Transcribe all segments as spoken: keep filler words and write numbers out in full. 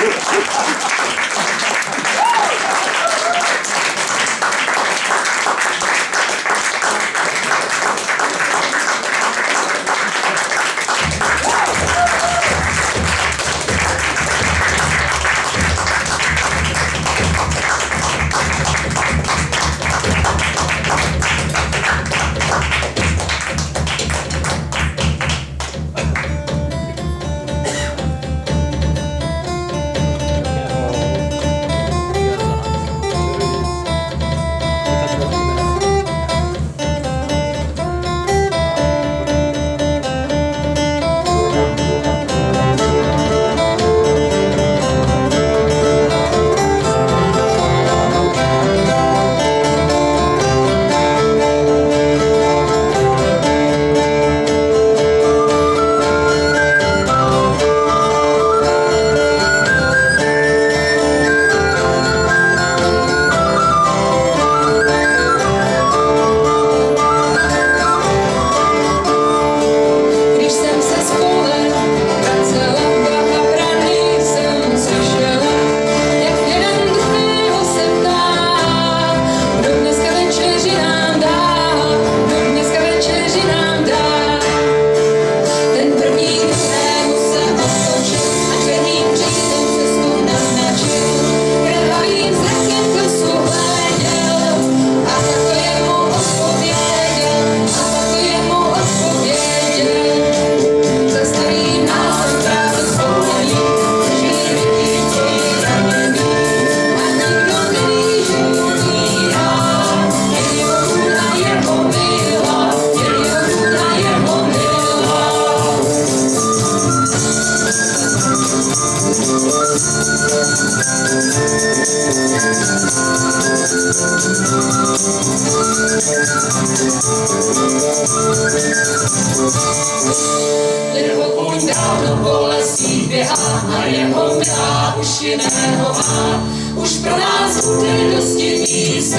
Jeho kůň dávno po lesích běhá a jeho milá už jiného má. Už pro nás bude dosti místa,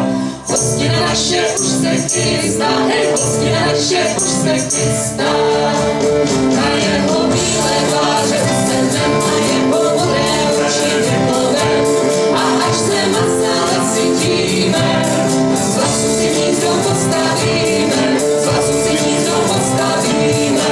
hostina naše už se chystá, hej, hostina naše už se chystá. Na jeho bílé tváře sedem a jeho modré oči nepovem. A až se masále cítíme, z vlasu si hnízdo postavíme, z vlasu si hnízdo postavíme.